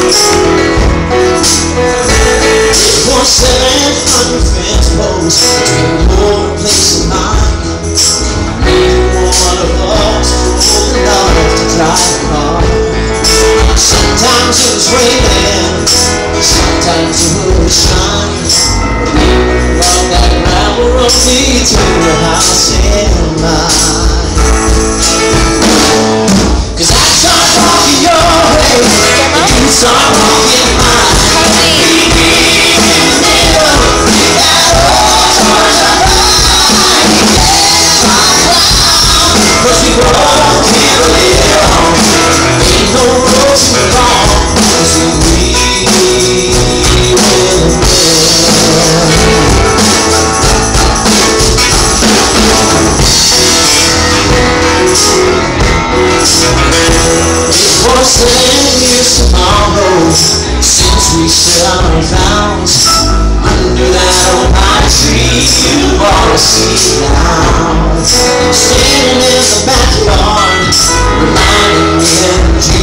For 700 fence posts between your place and mine. Neither one of us old enough to drive a car. Sometimes it was raining, sometimes it would shine. We brought that gravel road me to your house in mine. 'Cause I start walking your way, and you start walking mine. Cause we both can't live, ain't no road too long, 'cause we will live. It was 7 years tomorrow since we set our vows under that old pine tree you bought a seat down. Standing in the backyard, reminding me of you.